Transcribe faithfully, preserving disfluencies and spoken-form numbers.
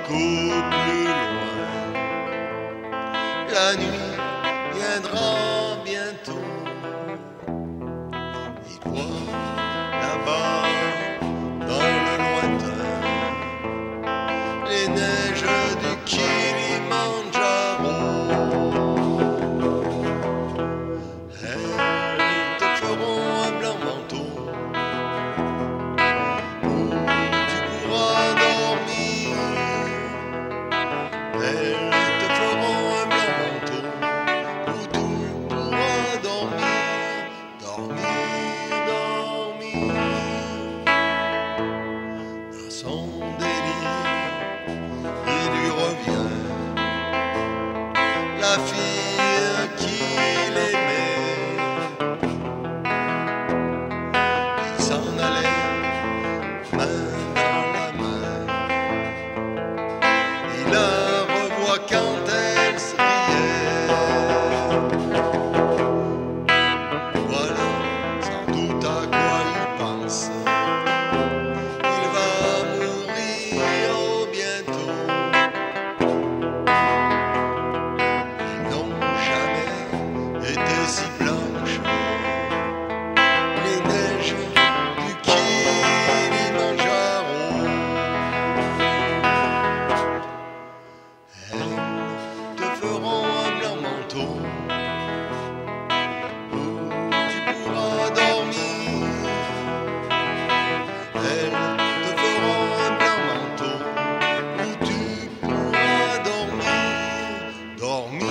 beaucoup plus loin. La nuit viendra bientôt. Il voit là-bas, dans le lointain, les neiges du Kilimandjaro. Elles te feront un blanc manteau où tu pourras dormir. Elles te feront un blanc manteau où tu pourras dormir, dormir, dormir. Dans son délire, il lui revient la fille qu'il aimait. Il s'en allait, main dans la main. Il la revoit quand elle souriait. Voilà sans doute à quoi il pense. Il va mourir bientôt. Elles n'ont jamais été si blanches, les neiges du Kilimandjaro. Elles te feront un blanc manteau où tu pourras dormir. Elles te feront un blanc manteau où tu pourras dormir, dormir.